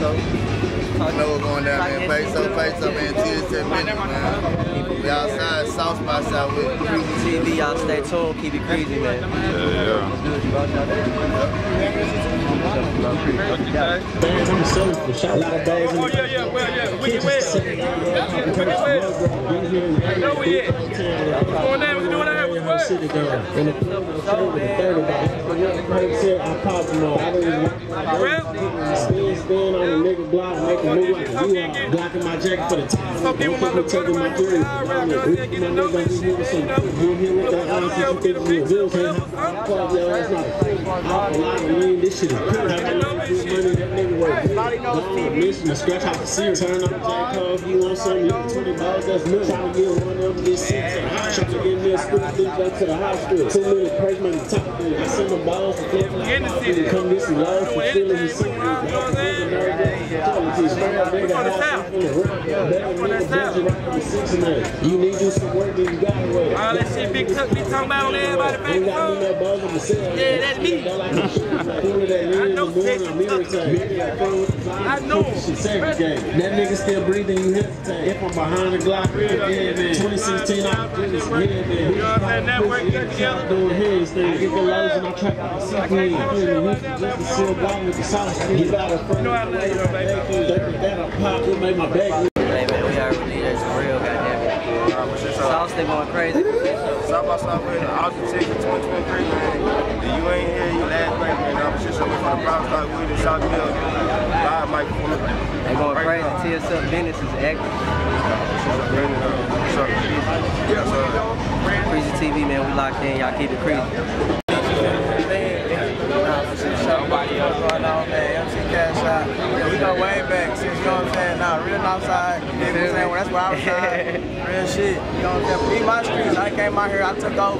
Peso. I know what's going down, man. Peso, man. Tears to minutes, man. We outside, South by Southwest. Creezy TV, y'all stay tuned. Keep it crazy, man. Yeah. Let's do it, you both out there. Bands, I'm selling for shot. A lot of days. Oh, yeah. Well, yeah. We get wet. I know we at. What's going down? What's doing out here? What's what? In the club, with a 30 back. I popped them all. I don't spin on the nigga block, make a move like you are. Blocking my jacket for the time. Taking my jewelry. I'm this shit is good. Scratch out the series, turn on the jack if you want something, you get 20 balls, that's me. Trying to get one of them, get 6. Trying to get me a school, sleep back to the hospital. 2 minutes, praise my top thing. I send the balls to flip like come get some love from feeling the city. You need you some work, then you got to work. All that shit Big Tuck be talking about on everybody back home. Yeah, that's me. I know I know. That nigga still breathing, you hesitate. If I'm behind the Glock, yeah, man. 2016, I'm doing this, yeah, man. You know what I'm saying? Network together. Doing his thing. Get the lows and I track out the CP. Just the seal block with the sauce. Get out of front. You know how to lay it up, baby. That I pop, it made my back. Hey, man, we already need that some real goddamn it. Sauce, they going crazy. South by Southwest, I'll be taking 2023, man. You ain't here, you last night, man. I'm just showing from the Brown Stock Weed in South Mill. Live microphone. They going crazy. TSL business is active. Creezy TV, man, we locked in. Y'all keep it crazy. Somebody else going on, man. MC Cash Out. Yeah, we go way back since, you know what I'm saying? Nah, real Northside. You know what I'm saying? Well, that's where I was from. Real shit. You know what I'm saying? Be my streets. I came out here, I took over.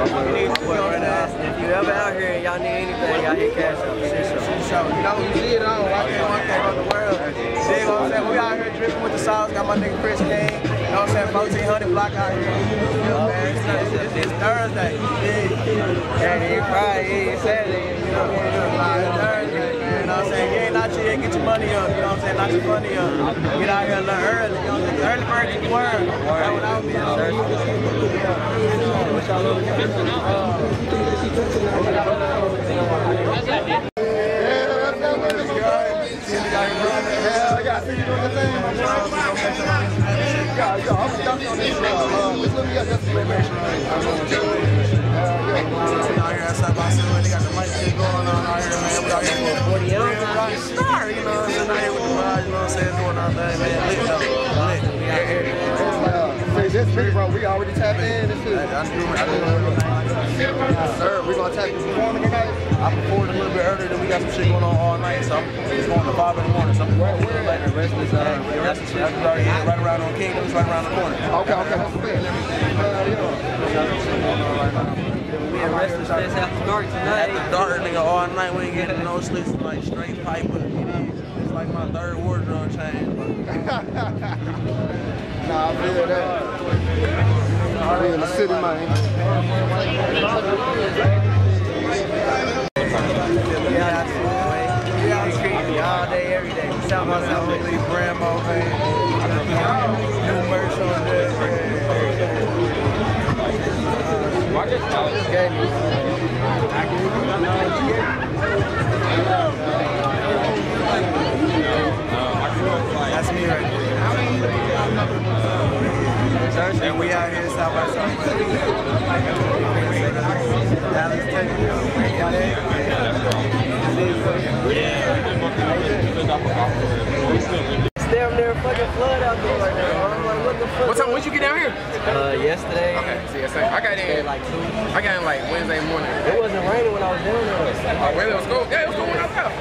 If you ever out here and y'all need anything, y'all hit Cash Out. Shit show. You know, you see it on. I can't run the world. See what I'm saying? We out here dripping with the sauce. Got my nigga Chris King. You know what I'm saying? 1400 block out here. You know, man. It's Thursday. Yeah, Friday, Saturday. You know what I'm saying? You know what I'm saying? You ain't out here, get your money up. You know what I'm saying? Not your money up. Get out here a little early. You know what I'm saying? Early bird get the word. That's what I'll be on. We already tapped in. This is. Sir, we gonna tap you performing tonight. I performed a little bit earlier. Then we got some shit going on all night, so it's going to 5 in the morning. So where like the rest is that's the shit. Right around on Kingdom, it's right around the corner. Okay, that's good. We arrested this after dark tonight. After dark, nigga, all night we ain't getting no sleep. Like straight pipe, but it's like my 3rd wardrobe change. Nah, I feel that. We in the city, man. All day, every day. South by Southwest. Bramo, man. New merch on there. That's me right there. And we out here South by Southwest. Alex, take it. It's damn near fucking flood out there right now. I'm like, what the fuck? What time? When did you get down here? Yesterday. Okay, see, I got in like 2. I got in like Wednesday morning. It wasn't raining when I was down there. Oh, well, it was cool. Yeah, it was cool when I was out.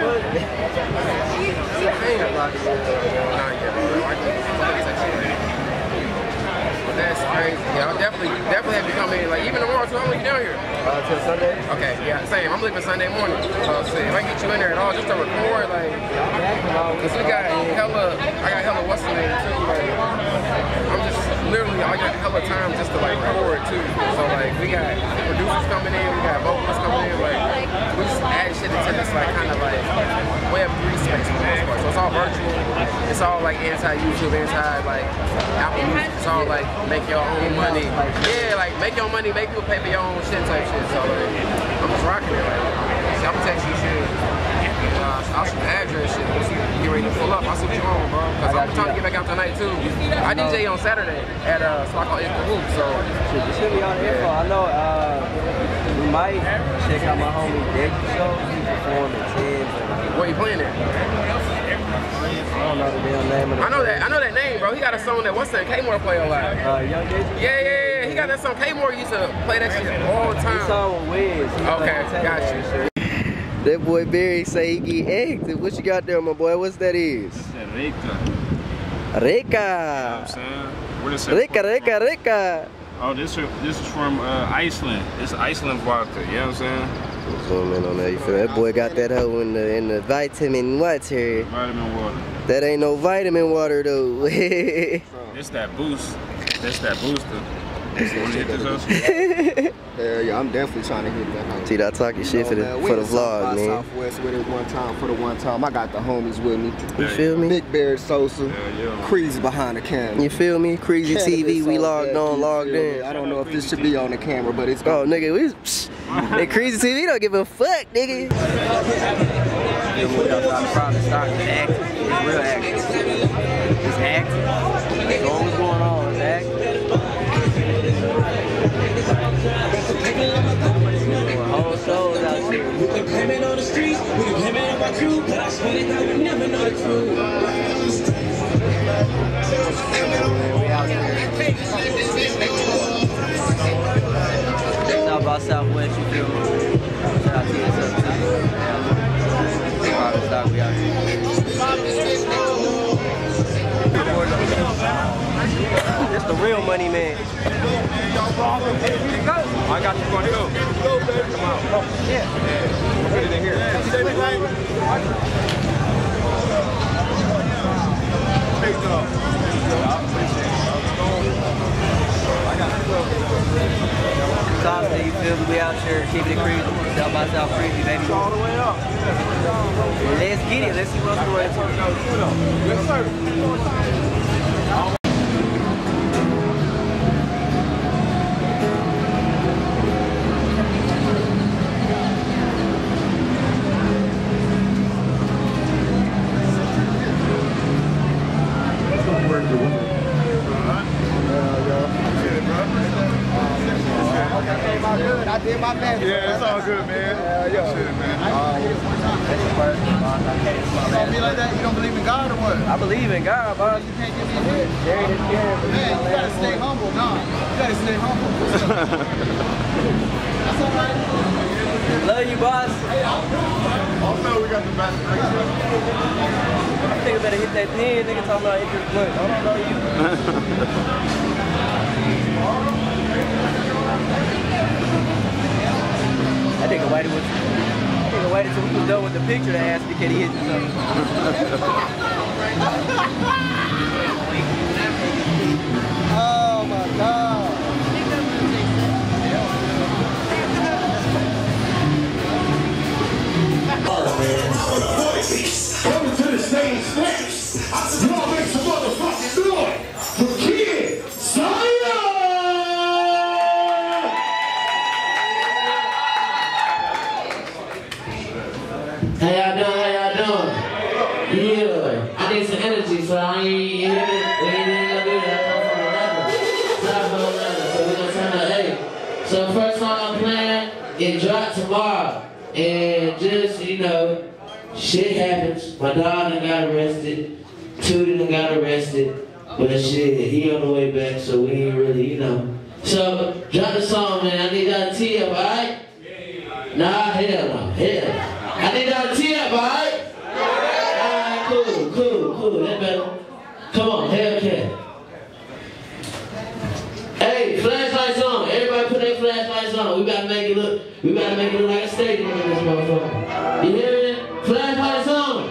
That's crazy. Yeah, I'll definitely have to come in. Like even tomorrow, too. I'm gonna get down here. Till Sunday. Okay, yeah, same. I'm leaving Sunday morning. So see, if I can get you in there at all, just to record, like, cause I got hella what's the name too. Like, I'm just literally, I got hella time just to like record too. So like, we got producers coming in, we got vocalists coming in. Like, we just add shit into this like kind of like Web3 space for the most part. So all virtual. It's all like anti-YouTube, anti-like Apple Music. It's all like make your own money. Yeah, like make your own money, make people pay for your own shit type shit. So like, I'm just rocking it right now. See, I'm texting you shit. I'll shoot the address shit. Once you get ready to pull up, I'll see what you on, bro. Cause I'm trying to get back out tonight too. I DJ on Saturday at a spot called Info Hoop, so. Shit, you should be on the info. I know we might check out my homie Dick show. He performed at 10. Where you playing at? I don't know the damn name of the I know that name, bro. He got a song that what's that K-More play a lot. Young Diggy? Yeah. He got that song. K-More used to play that shit all the time. He song with Wiz. Okay, got you. That boy Barry say he get egged. What you got there, my boy? What's that is? That's Reka. Reka. You know what I'm saying? Where this Reka. Oh, this is from Iceland. It's Iceland vodka. You know what I'm saying? Zoom in on that. You feel that boy got that hoe in the vitamin water. Vitamin water. That ain't no vitamin water though. It's that boost. That's that booster. You wanna hit this up? Hell yeah, I'm definitely trying to hit that hoe. See that talking shit for the vlog, man. Southwest with it for the one time. I got the homies with me. You feel me? Big Bear Sosa, Creezy behind the camera. You feel me? Creezy TV, we logged in. I don't know if this should be on the camera, but it's oh nigga, that Creezy TV don't give a fuck, nigga. It's real active. It's active. That's all what's going on. It's active. Whole shows out here. We can blame it on the streets, we can blame it on my crew, but I swear to God we never know the truth. We out here. South by Southwest, you feel me? Shout out to yourself too. Private stock, we out here. It's the real money, man. I got you going to go. Come out. Yeah. Put it in here. Thompson, you feel me? We out here keeping it crazy. South by South crazy, baby. All the way up. Let's get it. Let's see what's going on. Yes, sir. I did my best. Yeah, it's all good, man. Yeah. Shit, man. You don't be like that? You don't believe in God or what? I believe in God, bro. You can't give me a hit. Man, you gotta stay humble. Nah, you gotta stay humble. That's all right. Love you, boss. Also, we got the best. Nigga better hit that pin. Nigga talking about hit your foot. I don't know you. That nigga waited till we was done with the picture to ask me can he hit you something. Oh my God. Welcome to the stage next. Y'all make some motherfucking noise for Kid Saiyan! How y'all doing? Yeah, I need some energy, so I ain't hear it. We ain't gonna do that. I come from 11. So we gonna turn up 8. So first song I'm playing, it dropped tomorrow. And just, you know, shit happens. My dog done got arrested. Tootie done got arrested. But shit, he on the way back, so we ain't really, you know. So, drop the song, man. I need y'all to tee up, alright? Nah, hell no. Hell. I need y'all to tee up, alright? Alright, cool. That better. Come on, Hellcat. Hey, flashlights on. Everybody put their flashlights on. We gotta make it look like a stadium in this motherfucker. You hear me? Flashlights on.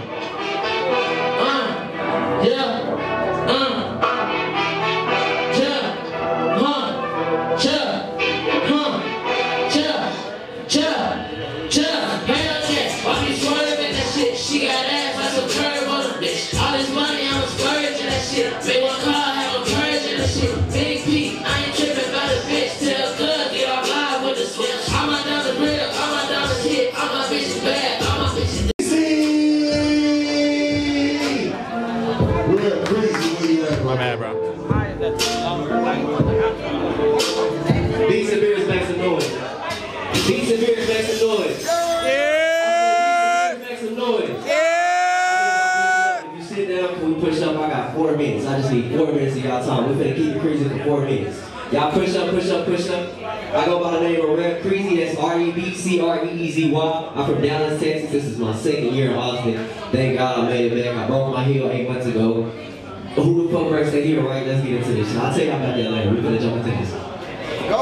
Hellcat. Why be swerving that shit? She got ass like some curve on her bitch. Beats and beers, make some noise. Yeah! Make some noise. Yeah! If you sit down before we push up, I got 4 minutes. I just need 4 minutes of y'all time. We're finna keep it crazy for 4 minutes. Y'all push up, push up, push up. I go by the name of Reb Creezy, that's REBCREEZY. I'm from Dallas, Texas. This is my 2nd year in Austin. Thank God I made it back. I broke my heel 8 months ago. Who the fuck breaks their heel, right? Let's get into this. I'll tell y'all about that later. We're gonna jump into this. Go!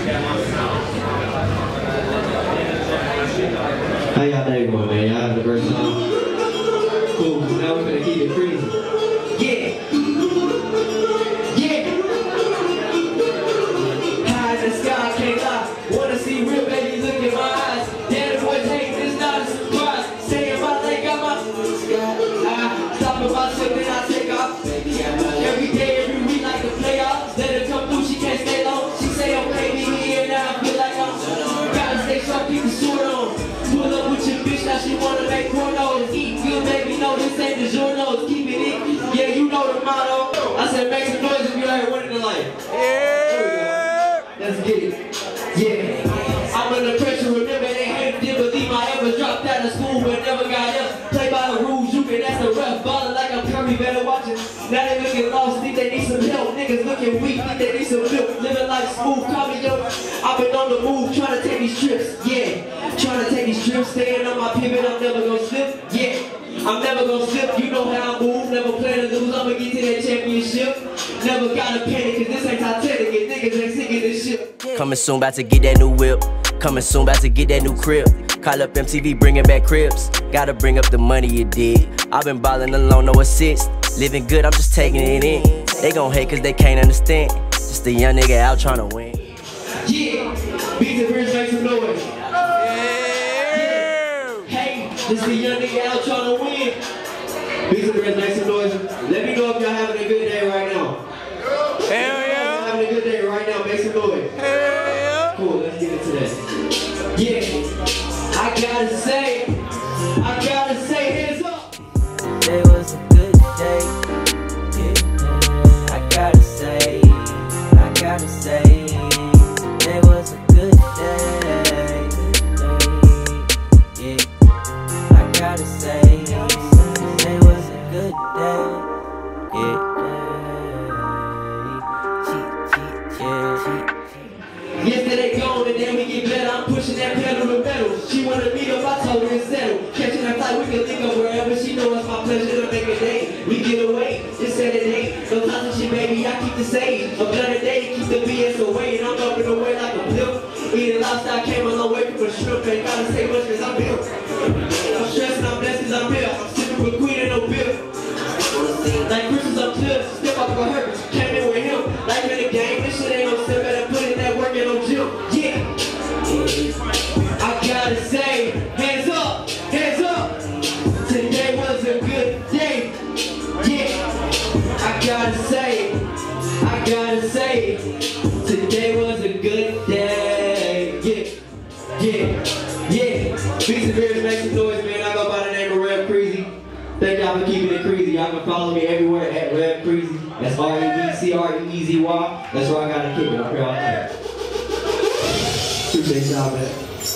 How y'all day going, man? Y'all having a great time? Cool. Now we're gonna keep it crazy. Yeah! Yeah! High as the sky, can't lie. Wanna see real baby, look in my eyes. Daddy boys hate, it's not a surprise. Stay in my leg, got my stop at myself, then I take off. Every day, every week, like the playoffs. Let her come through, she can't stay long. She say, okay, me here now, I feel like I'm gotta stay sharp, keep the sword on. Pull up with your bitch, now she wanna make pornos. Eat good, baby, no, this ain't the journals. Keep it in, yeah, you know the motto. I said, make some noise if you ain't winning the life. Yeah! Let's get it. Yeah. I'm under pressure, remember they hated, didn't believe I ever dropped out of school, but never got up. Play by the rules, you can ask the ref. Ballin' like I'm Curry, better watch it. Now they looking lost, think they need some help. Niggas looking weak, think they need some milk. Living life smooth, call me yo. I've been on the move, trying to take these trips, yeah. Trying to take these trips, staying on my pivot, I'm never gonna slip, yeah. I'm never gonna slip, you know how I move. Never plan to lose, I'ma get to that championship. Never gotta panic, cause this ain't Titanic, and niggas ain't sinking this ship. Coming soon, about to get that new whip. Coming soon, about to get that new crib. Call up MTV, bringing back cribs. Gotta bring up the money, you dig. I've been ballin' alone, no assist. Living good, I'm just taking it in. They gon' hate cause they can't understand. Just a young nigga out trying to win. Yeah, beats and beers, make some noise. Hey, this the young nigga out trying to win. Beats and beers, make some noise. Let me know if y'all having a good day right now. Hell yeah. Having a good day right now, make some noise. Hell yeah. Cool, let's get into that. Yeah, I gotta say, hands up. Today was a good day. Yeah. I gotta say, today was a good day. Yeah. I gotta say, today was a good day. Yeah. Yesterday gone and then we get better. I'm pushing that pedal to metal. She wanna meet up, I told her it's settled. Catching that flight, we can link up wherever. She know it's my pleasure to make a day. We get away, it's Saturday. No toxic shit, baby, I keep the sage. A blunt a day, keep the BS away. And I'm up and away like a pill. Eating lifestyle came a long way from a shrimp. Ain't gotta say much cause I'm built. I'm stressed and I'm blessed cause I'm here. I'm sipping with Queen and no bill. Like Christmas, I'm clear. Step up for her, came in with him. Life in the game, this shit ain't no step. Better put in that work and no gym. Yeah. I gotta say, hands up, hands up. Today was a good day. Yeah. I gotta say, today was a good day. Yeah. Beats and beers, make some noise, man. I go by the name of Reb Creezy. Thank y'all for keeping it crazy. Y'all can follow me everywhere at Reb Creezy. That's REBCREEZY. That's where I gotta keep it. I'm here all night. Appreciate y'all, man.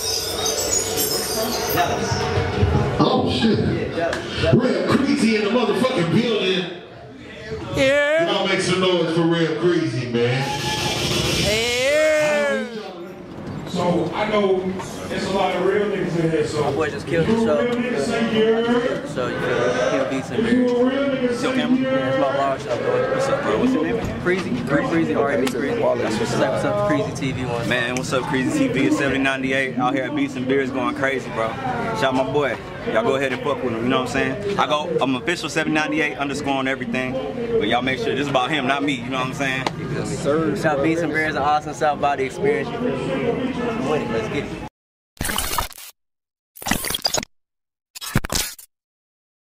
Oh shit. Reb Creezy in the motherfucking building. Yeah. Y'all make some noise for Reb Creezy, man. Yeah. So I know there's a lot of real niggas in here. So my boy just killed the show. So you feel beats and beers. That's my vlog shop. What's up, bro? What's your name? Creezy, REB Creezy. What's up, Creezy TV one? Man, what's up, Creezy TV? It's 7098 out here at Beats and Beers going crazy, bro. Shout out my boy. Y'all go ahead and fuck with him, you know what I'm saying? I'm official 798 underscore on everything. But y'all make sure this is about him, not me, you know what I'm saying? Shout out Beats and Beers, an awesome South Body experience. Let's get it.